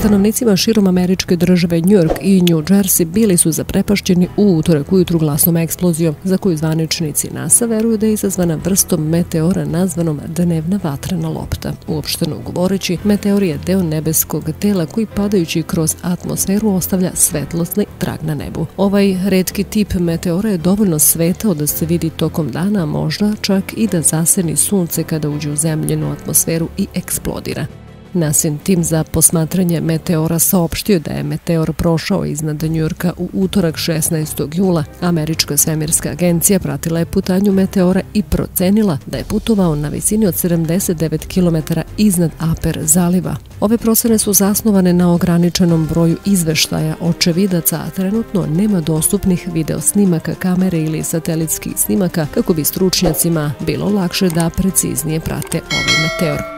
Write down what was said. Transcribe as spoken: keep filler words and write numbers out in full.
Stanovnicima širom američke države New York i New Jersey bili su zaprepašćeni u utorak ujutru glasnom eksplozijom, za koju zvaničnici NASA veruju da je izazvana vrstom meteora nazvanom dnevna vatrena lopta. Uopšteno govoreći, meteor je deo nebeskog tela koji padajući kroz atmosferu ostavlja svetlosni trag na nebu. Ovaj retki tip meteora je dovoljno svetao da se vidi tokom dana, a možda čak i da zaseni sunce kada uđe u zemljinu atmosferu i eksplodira. NASIN tim za posmatranje meteora saopštio da je meteor prošao iznad Njujorka u utorak šesnaestog jula. Američka svemirska agencija pratila je putanju meteora i procenila da je putovao na visini od sedamdeset devet kilometara iznad Aper zaliva. Ove procene su zasnovane na ograničenom broju izveštaja očevidaca, a trenutno nema dostupnih video snimaka kamere ili satelitskih snimaka kako bi stručnjacima bilo lakše da preciznije prate ovaj meteor.